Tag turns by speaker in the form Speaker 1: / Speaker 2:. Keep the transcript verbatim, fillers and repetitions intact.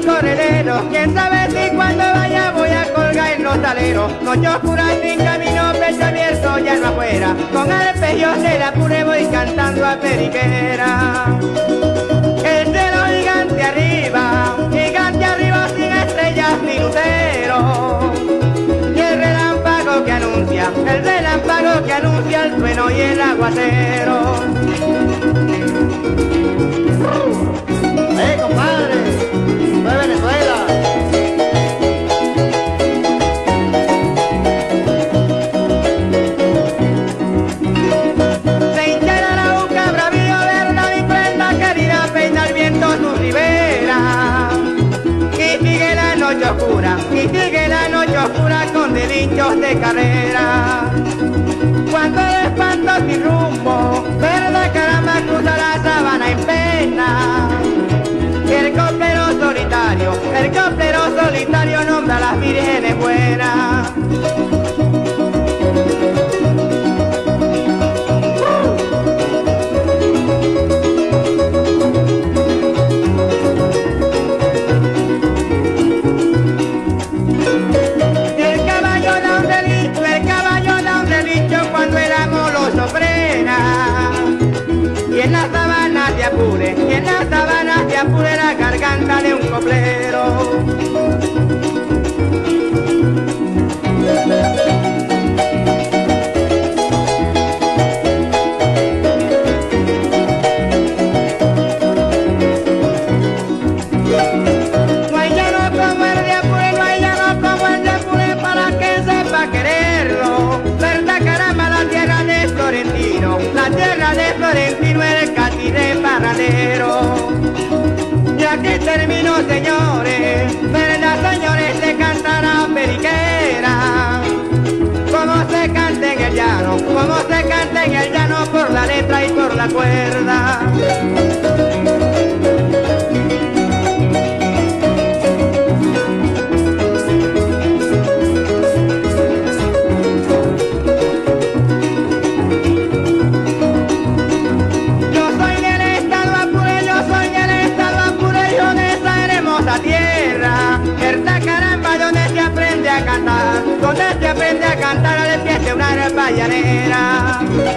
Speaker 1: corredero, quién sabe si cuando vaya voy a colgar en los aleros. Noche oscura sin camino, pecho abierto, ya no afuera, con arpegios del apure voy cantando a periquera. El cielo gigante arriba, gigante arriba sin estrellas ni luceros. Y el relámpago que anuncia, el relámpago que anuncia el trueno y el aguacero.
Speaker 2: ¡Eh, compadre! ¡Fue Venezuela!
Speaker 1: Se hincha la boca, bravío, verla mi prenda querida, peina el viento su ribera. Y sigue la noche oscura, y sigue la noche oscura con delinchos de carrera. Cuando de espanto sin rumbo, verdad caramba cruza la sabana en pena. El coplero solitario, el coplero solitario nombra a las vírgenes buenas. El caballo da un delito, el caballo da un delito cuando el amor lo frena. Y en las sabanas de Apure, y en las sabanas de Apure la garganta de un coplero. No hay llano como el de Apure, no hay llano como el de Apure para que sepa quererlo. Verdad caramba la tierra de Florentino, la tierra de Florentino, el cati de Parradero. Y aquí termino, señores, verdad señores, se cantará periquera. Como se canta en el llano, como se canta en el llano por la letra y por la cuerda. Donde se aprende a cantar al pie de una vallanera.